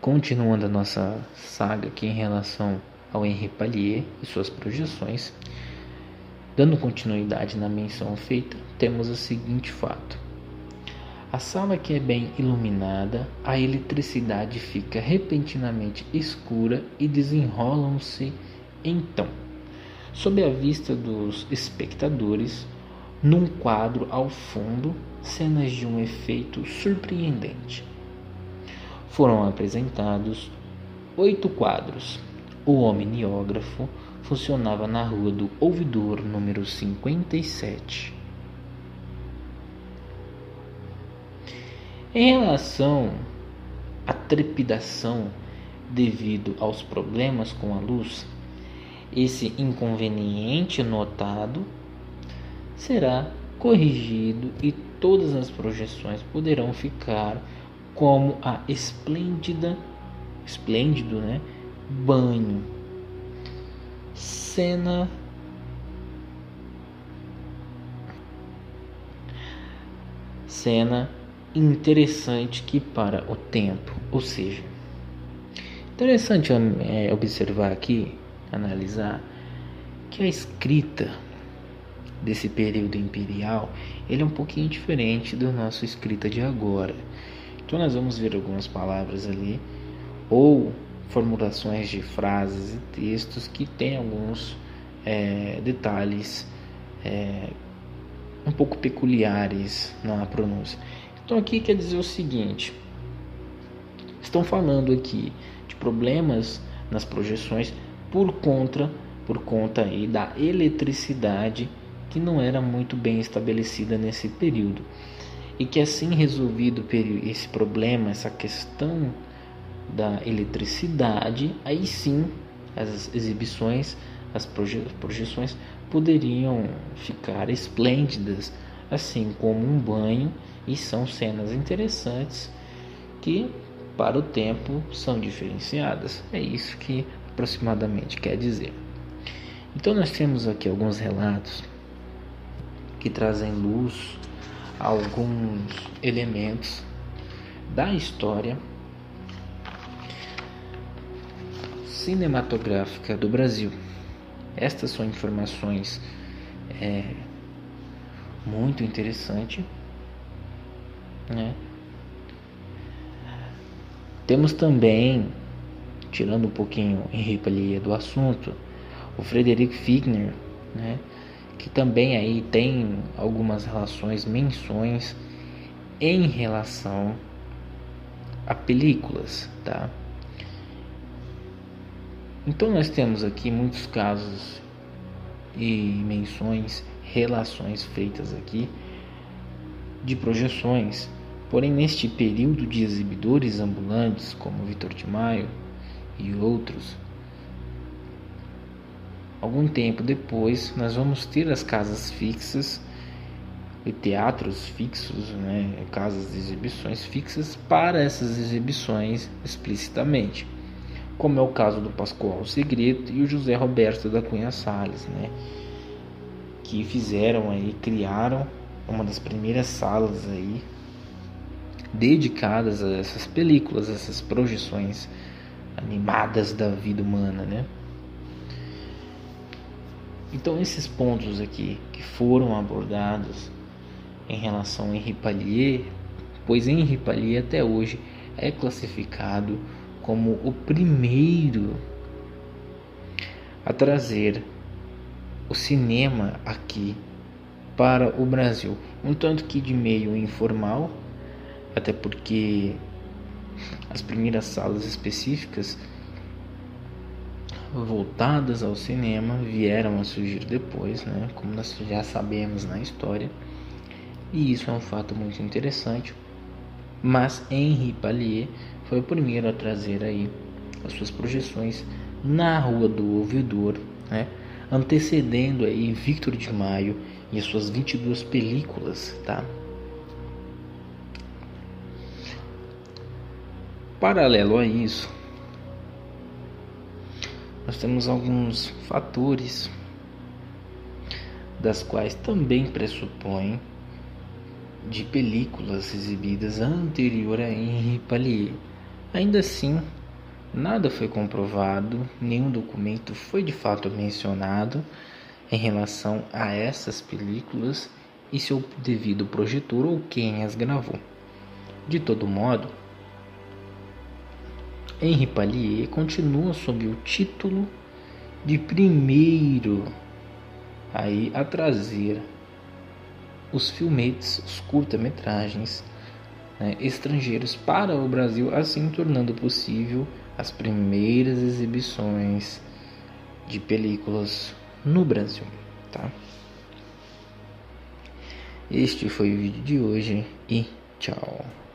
Continuando a nossa saga aqui em relação ao Henri Pallier e suas projeções, dando continuidade na menção feita, temos o seguinte fato: a sala que é bem iluminada, a eletricidade fica repentinamente escura e desenrolam-se então, sob a vista dos espectadores, num quadro ao fundo, cenas de um efeito surpreendente. Foram apresentados 8 quadros. O homineógrafo funcionava na Rua do Ouvidor, número 57. Em relação à trepidação devido aos problemas com a luz, esse inconveniente notado será corrigido e todas as projeções poderão ficar como a esplêndido, banho. Cena interessante que para o tempo, ou seja, interessante observar aqui, analisar que a escrita desse período imperial ele é um pouquinho diferente da nossa escrita de agora. Então nós vamos ver algumas palavras ali ou formulações de frases e textos que tem alguns detalhes um pouco peculiares na pronúncia. Então aqui quer dizer o seguinte: estão falando aqui de problemas nas projeções por conta aí da eletricidade que não era muito bem estabelecida nesse período, e que assim resolvido esse problema, essa questão da eletricidade, aí sim as exibições, as projeções poderiam ficar esplêndidas, assim como um banho, e são cenas interessantes que para o tempo são diferenciadas. É isso que aproximadamente quer dizer. Então nós temos aqui alguns relatos que trazem luz a alguns elementos da história cinematográfica do Brasil. Estas são informações muito interessantes, né? Temos também, tirando um pouquinho Henri Pallier do assunto, o Frederick Figner, né? Que também aí tem algumas menções em relação a películas, tá? Então nós temos aqui muitos casos e menções, relações feitas aqui de projeções, porém neste período de exibidores ambulantes como Vitor de Maio e outros, algum tempo depois nós vamos ter as casas fixas e teatros fixos, né? Casas de exibições fixas para essas exibições explicitamente, como é o caso do Pascoal Segredo e o José Roberto da Cunha Salles, né? Que criaram uma das primeiras salas aí dedicadas a essas películas, essas projeções animadas da vida humana, né? Então esses pontos aqui que foram abordados em relação a Henri Pallier, pois Henri Pallier até hoje é classificado como o primeiro a trazer o cinema aqui para o Brasil, um tanto que de meio informal, até porque as primeiras salas específicas voltadas ao cinema vieram a surgir depois, né? Como nós já sabemos na história, e isso é um fato muito interessante. Mas Henri Pallier foi o primeiro a trazer aí as suas projeções na Rua do Ouvidor, né? Antecedendo aí Victor de Maio e as suas 22 películas, tá? Paralelo a isso, nós temos alguns fatores das quais também pressupõem de películas exibidas anterior a Henri Pallier. Ainda assim, nada foi comprovado, nenhum documento foi de fato mencionado em relação a essas películas e seu devido projetor ou quem as gravou. De todo modo, Henri Pallier continua sob o título de primeiro a trazer os filmetes, os curta-metragens, estrangeiros para o Brasil, assim tornando possível as primeiras exibições de películas no Brasil, tá? Este foi o vídeo de hoje e tchau.